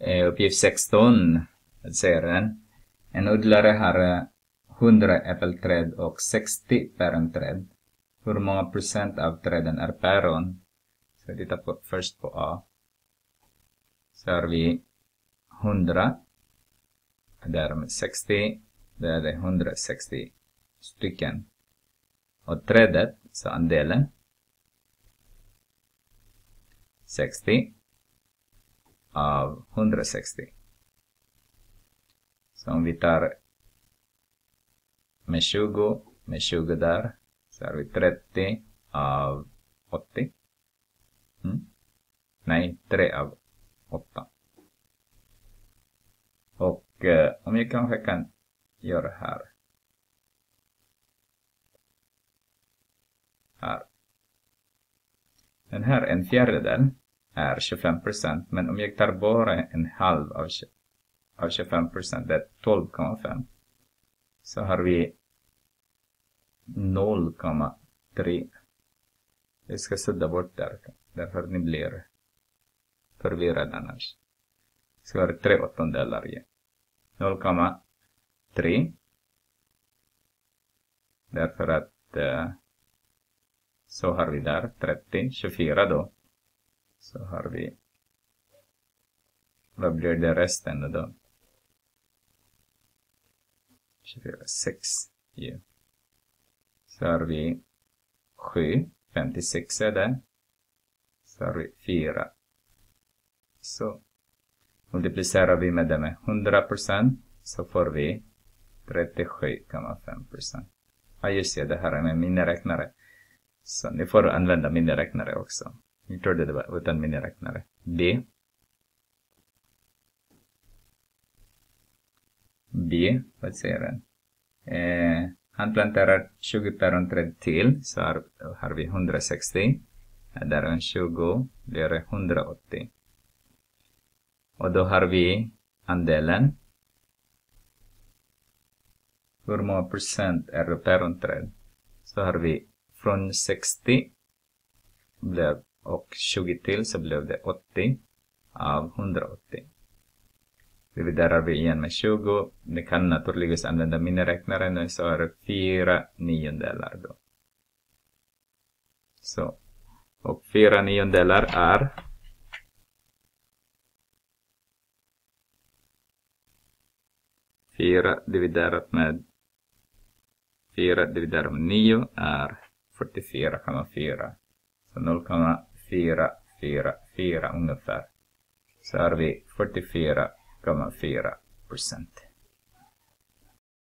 Uppgift 16. Vad säger den? En odlare har 100 äppelträd och 60 päronträd. Hur många procent av träden är päron? Så vi tittar först på A. Så har vi 100. Där är 60. Där är det 160 stycken. Och trädet, så andelen 60 av 160. Så om vi tar med 20 där, så har vi 30 av 80. Nej, 3 av 8. Och om jag kanske kan göra här. Den här en fjärdedel är 25%. Men om jag tar bara en halv av 25%, det är 12,5. Så har vi 0,3. Jag ska sudda bort där. Därför ni blir förvirrade annars. Så har vi 3/8 igen. 0,3. Därför att så har vi där 30, 24 då. Så har vi, vad blir det resten då? 24, 6. Yeah. Så har vi 7, 56 är det. Så har vi 4. Så multiplicerar vi med det med 100%, så får vi 37,5%. Ja, just det, det här är med miniräknare. Så ni får använda miniräknare också. Jag trodde det var utan miniräknare. B, vad säger den? Han planterar 20 päronträd till, så har vi 160. Där är en 20, blir det 180. Och då har vi andelen. Hur många procent är det päronträd? Så har vi från 60 och 20 till, så blev det 80 av 180. Dividerar vi igen med 20. Ni kan naturligtvis använda miniräknaren, så är det 4/9 då. Så. Och 4/9 är 4 dividerat med 9 är 44,4. Så 0,444 ungefär. Så har vi 44,4%.